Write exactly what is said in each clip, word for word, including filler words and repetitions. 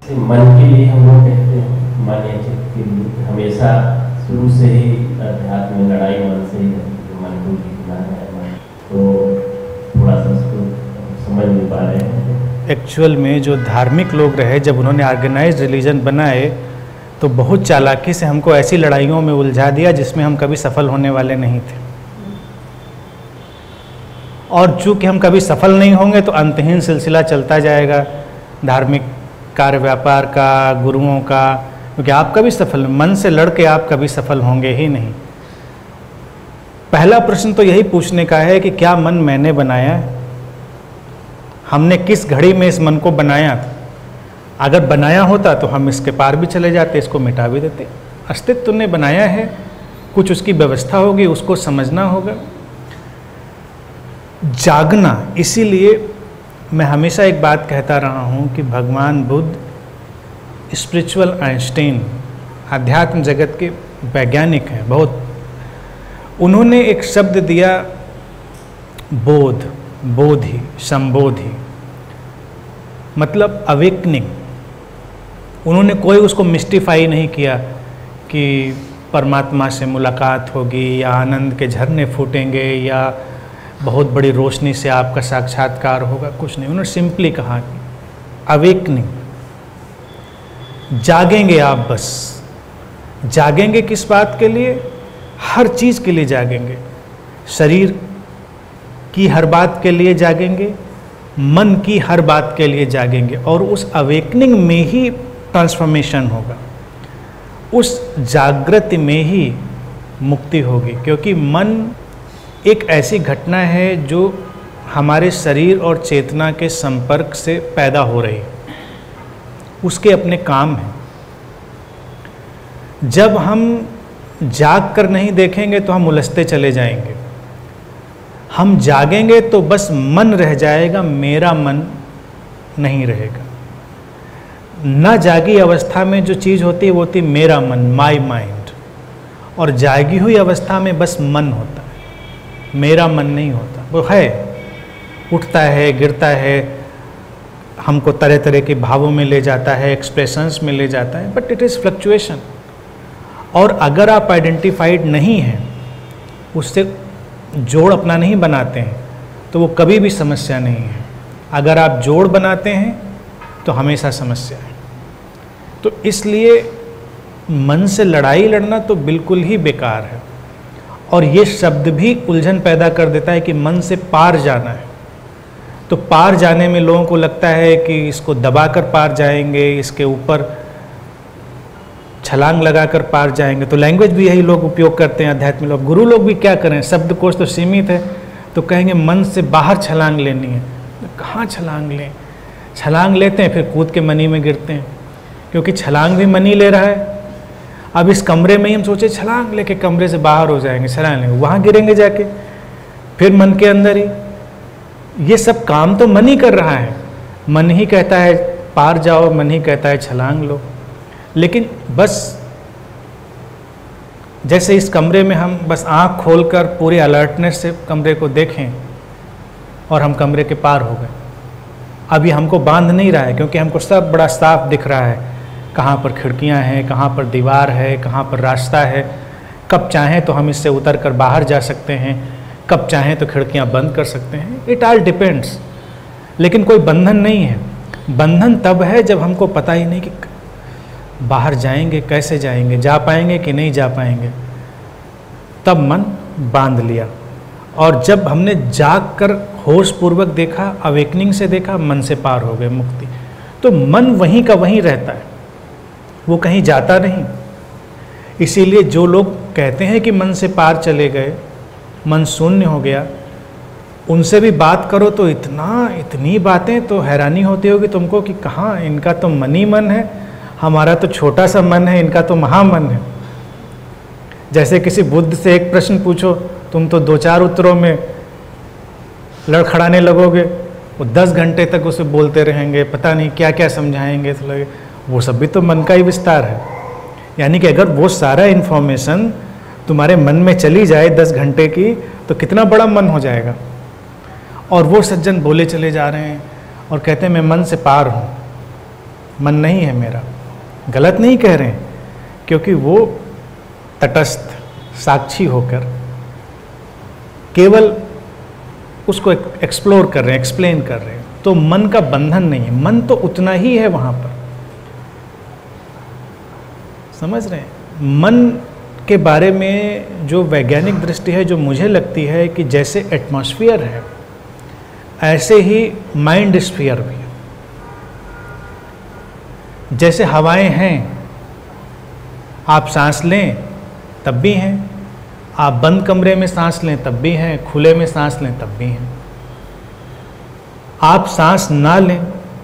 मन के लिए हम लोग कहते हैं, मन या चित्त के लिए हमेशा शुरू से ही अध्यात्म में लड़ाई मन से ही रहती है, मन को जीतना है। मन तो थोड़ा सा उसको समझ नहीं पा रहे हैं। एक्चुअल में जो धार्मिक लोग रहे, जब उन्होंने ऑर्गेनाइज्ड रिलीजन बनाए तो बहुत चालाकी से हमको ऐसी लड़ाइयों में उलझा दिया जिसमें हम कभी सफल होने वाले नहीं थे। और चूँकि हम कभी सफल नहीं होंगे तो अंतहीन सिलसिला चलता जाएगा धार्मिक कार्य व्यापार का, गुरुओं का, क्योंकि आप कभी सफल, मन से लड़ के आप कभी सफल होंगे ही नहीं। पहला प्रश्न तो यही पूछने का है कि क्या मन मैंने बनाया है? हमने किस घड़ी में इस मन को बनाया था? अगर बनाया होता तो हम इसके पार भी चले जाते, इसको मिटा भी देते। अस्तित्व ने बनाया है, कुछ उसकी व्यवस्था होगी, उसको समझना होगा, जागना। इसीलिए मैं हमेशा एक बात कहता रहा हूँ कि भगवान बुद्ध स्पिरिचुअल आइंस्टाइन, आध्यात्म जगत के वैज्ञानिक हैं बहुत। उन्होंने एक शब्द दिया बोध, बोधि, संबोधि, मतलब अवेकनिंग। उन्होंने कोई उसको मिस्टिफाई नहीं किया कि परमात्मा से मुलाकात होगी या आनंद के झरने फूटेंगे या बहुत बड़ी रोशनी से आपका साक्षात्कार होगा, कुछ नहीं। उन्होंने सिंपली कहा कि अवेकनिंग, जागेंगे आप। बस जागेंगे किस बात के लिए? हर चीज़ के लिए जागेंगे। शरीर की हर बात के लिए जागेंगे, मन की हर बात के लिए जागेंगे, और उस अवेकनिंग में ही ट्रांसफॉर्मेशन होगा, उस जागृति में ही मुक्ति होगी। क्योंकि मन एक ऐसी घटना है जो हमारे शरीर और चेतना के संपर्क से पैदा हो रही है, उसके अपने काम हैं। जब हम जाग कर नहीं देखेंगे तो हम उलझते चले जाएंगे। हम जागेंगे तो बस मन रह जाएगा, मेरा मन नहीं रहेगा। न जागी अवस्था में जो चीज़ होती है वो होती है मेरा मन, माई माइंड, और जागी हुई अवस्था में बस मन होता है, मेरा मन नहीं होता। वो है, उठता है, गिरता है, हमको तरह तरह के भावों में ले जाता है, एक्सप्रेशंस में ले जाता है, बट इट इज़ फ्लक्चुएशन। और अगर आप आइडेंटिफाइड नहीं हैं, उससे जोड़ अपना नहीं बनाते हैं, तो वो कभी भी समस्या नहीं है। अगर आप जोड़ बनाते हैं तो हमेशा समस्या है। तो इसलिए मन से लड़ाई लड़ना तो बिल्कुल ही बेकार है। और ये शब्द भी उलझन पैदा कर देता है कि मन से पार जाना है। तो पार जाने में लोगों को लगता है कि इसको दबाकर पार जाएंगे, इसके ऊपर छलांग लगाकर पार जाएंगे। तो लैंग्वेज भी यही लोग उपयोग करते हैं, अध्यात्म लोग। गुरु लोग भी क्या करें, शब्दकोश तो सीमित है, तो कहेंगे मन से बाहर छलांग लेनी है। कहाँ छलांग लें? छलांग लेते हैं फिर कूद के मनी में गिरते हैं, क्योंकि छलांग भी मनी ले रहा है। अब इस कमरे में ही हम सोचे छलांग लेके कमरे से बाहर हो जाएंगे, छलांग लेंगे, वहाँ गिरेंगे जाके, फिर मन के अंदर ही। ये सब काम तो मन ही कर रहा है। मन ही कहता है पार जाओ, मन ही कहता है छलांग लो। लेकिन बस जैसे इस कमरे में हम बस आँख खोलकर पूरे अलर्टनेस से कमरे को देखें और हम कमरे के पार हो गए। अब ये हमको बांध नहीं रहा है, क्योंकि हमको सब बड़ा साफ दिख रहा है, कहाँ पर खिड़कियाँ हैं, कहाँ पर दीवार है, कहाँ पर रास्ता है। कब चाहें तो हम इससे उतर कर बाहर जा सकते हैं, कब चाहें तो खिड़कियाँ बंद कर सकते हैं। It all depends. लेकिन कोई बंधन नहीं है। बंधन तब है जब हमको पता ही नहीं कि बाहर जाएंगे, कैसे जाएंगे, जा पाएंगे कि नहीं जा पाएंगे। तब मन बांध लिया। और जब हमने जाग कर होश पूर्वक देखा, अवेकनिंग से देखा, मन से पार हो गए, मुक्ति। तो मन वहीं का वहीं रहता है, वो कहीं जाता नहीं। इसीलिए जो लोग कहते हैं कि मन से पार चले गए, मन शून्य हो गया, उनसे भी बात करो तो इतना इतनी बातें, तो हैरानी होती होगी तुमको कि कहाँ, इनका तो मन ही मन है, हमारा तो छोटा सा मन है, इनका तो महामन है। जैसे किसी बुद्ध से एक प्रश्न पूछो, तुम तो दो चार उत्तरों में लड़खड़ाने लगोगे, वो दस घंटे तक उसे बोलते रहेंगे, पता नहीं क्या क्या समझाएंगे, तो लगे वो सब भी तो मन का ही विस्तार है। यानी कि अगर वो सारा इन्फॉर्मेशन तुम्हारे मन में चली जाए दस घंटे की, तो कितना बड़ा मन हो जाएगा। और वो सज्जन बोले चले जा रहे हैं और कहते हैं मैं मन से पार हूँ। मन नहीं है मेरा। गलत नहीं कह रहे हैं, क्योंकि वो तटस्थ साक्षी होकर केवल उसको एक्सप्लोर कर रहे हैं, एक्सप्लेन कर रहे हैं। तो मन का बंधन नहीं है, मन तो उतना ही है वहाँ पर। समझ रहे हैं? मन के बारे में जो वैज्ञानिक दृष्टि है, जो मुझे लगती है कि जैसे एटमॉस्फेयर है, ऐसे ही माइंड स्फीयर भी है। जैसे हवाएं हैं, आप सांस लें तब भी हैं, आप बंद कमरे में सांस लें तब भी हैं, खुले में सांस लें तब भी हैं। आप सांस ना लें,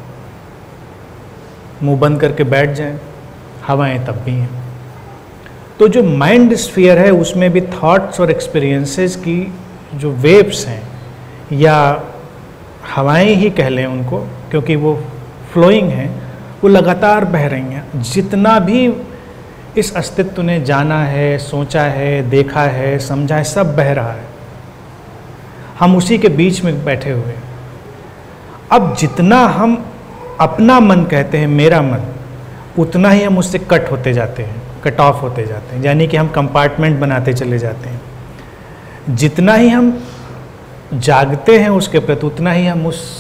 मुंह बंद करके बैठ जाएं, हवाएं तब भी हैं। तो जो माइंड स्फीयर है, उसमें भी थॉट्स और एक्सपीरियंसेस की जो वेव्स हैं, या हवाएं ही कह लें उनको, क्योंकि वो फ्लोइंग हैं, वो लगातार बह रही हैं। जितना भी इस अस्तित्व ने जाना है, सोचा है, देखा है, समझा है, सब बह रहा है। हम उसी के बीच में बैठे हुए हैं। अब जितना हम अपना मन कहते हैं, मेरा मन, उतना ही हम उससे कट होते जाते हैं, कट ऑफ होते जाते हैं, यानी कि हम कंपार्टमेंट बनाते चले जाते हैं। जितना ही हम जागते हैं उसके प्रति, उतना ही हम उस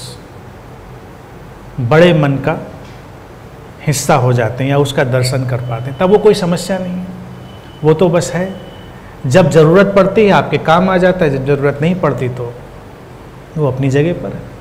बड़े मन का हिस्सा हो जाते हैं या उसका दर्शन कर पाते हैं। तब वो कोई समस्या नहीं है, वो तो बस है। जब ज़रूरत पड़ती है आपके काम आ जाता है, जब ज़रूरत नहीं पड़ती तो वो अपनी जगह पर है।